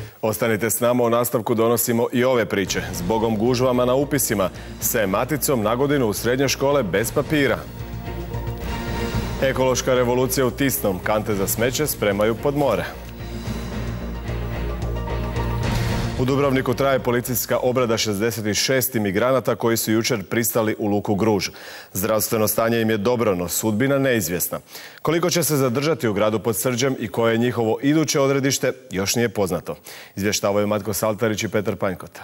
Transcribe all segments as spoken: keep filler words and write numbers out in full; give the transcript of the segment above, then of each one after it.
Ostanite s nama, u nastavku donosimo i ove priče. Zbogom gužvama na upisima, se maticom na godinu u srednje škole bez papira. Ekološka revolucija u Tisnom, kante za smeće spremaju pod more. U Dubrovniku traje policijska obrada šezdeset šest imigranata koji su jučer pristali u luku Gruž. Zdravstveno stanje im je dobro, no sudbina neizvjesna. Koliko će se zadržati u gradu pod Srđem i koje je njihovo iduće odredište, još nije poznato. Izvještavaju Matko Saltarić i Petar Panjkota.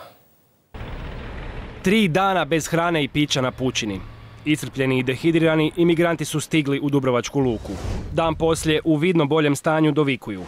Tri dana bez hrane i pića na pučini. Iscrpljeni i dehidrirani, imigranti su stigli u Dubrovačku luku. Dan poslije u vidno boljem stanju dovikuju.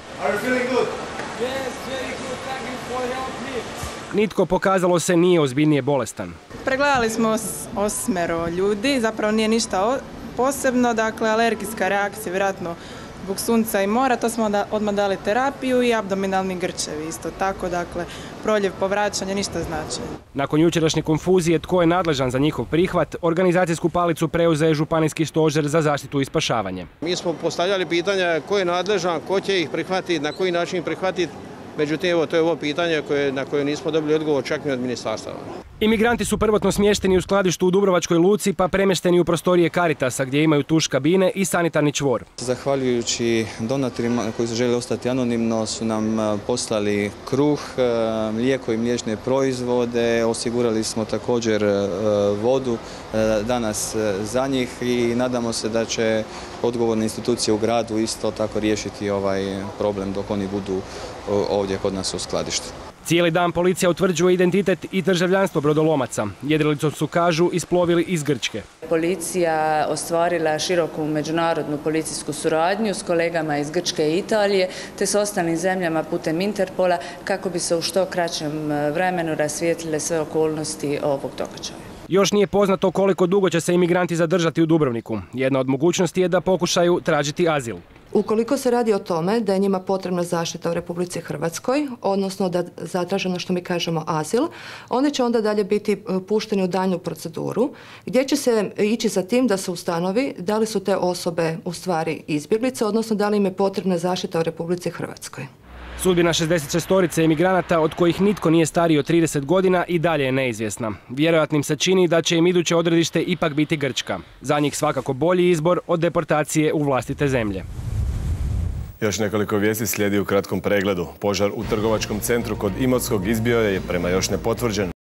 Nitko, pokazalo se, nije ozbiljnije bolestan. Pregledali smo osmero ljudi, zapravo nije ništa posebno, dakle alergijska reakcija, vjerojatno zbog sunca i mora, to smo odmah dali terapiju i abdominalni grčevi isto tako, dakle proljev, povraćanje, ništa značajno. Nakon jučerašnje konfuzije tko je nadležan za njihov prihvat, organizacijsku palicu preuzeje Županijski stožer za zaštitu i spašavanje. Mi smo postavljali pitanja ko je nadležan, ko će ih prihvatiti, na koji način ih prihvatiti. Međutim, evo, to je ovo pitanje koje, na koje nismo dobili odgovor čak ni od ministarstva. Imigranti su prvotno smješteni u skladištu u Dubrovačkoj luci pa premješteni u prostorije Caritasa gdje imaju tuš kabine i sanitarni čvor. Zahvaljujući donatorima koji su žele ostati anonimno su nam poslali kruh, mlijeko i mliječne proizvode, osigurali smo također vodu danas za njih i nadamo se da će odgovorne institucije u gradu isto tako riješiti ovaj problem dok oni budu ovdje kod nas u skladištu. Cijeli dan policija utvrđuje identitet i državljanstvo brodolomaca. Jedrilicom su, kažu, isplovili iz Grčke. Policija ostvarila široku međunarodnu policijsku suradnju s kolegama iz Grčke i Italije te s ostalim zemljama putem Interpola kako bi se u što kraćem vremenu rasvijetlile sve okolnosti ovog događaja. Još nije poznato koliko dugo će se imigranti zadržati u Dubrovniku. Jedna od mogućnosti je da pokušaju tražiti azil. Ukoliko se radi o tome da je njima potrebna zaštita u Republici Hrvatskoj, odnosno da zatraže ono što mi kažemo azil, oni će onda dalje biti pušteni u daljnju proceduru gdje će se ići za tim da se ustanovi da li su te osobe u stvari izbjeglice, odnosno da li im je potrebna zaštita u Republici Hrvatskoj. Sudbina šezdeset šestorice imigranata, od kojih nitko nije stariji od trideset godina, i dalje je neizvjesna. Vjerojatnim se čini da će im iduće odredište ipak biti Grčka. Za njih svakako bolji izbor od deportacije u vlastite zemlje. Još nekoliko vijesti slijedi u kratkom pregledu. Požar u trgovačkom centru kod Imotskog izbio je, prema još nepotvrđenom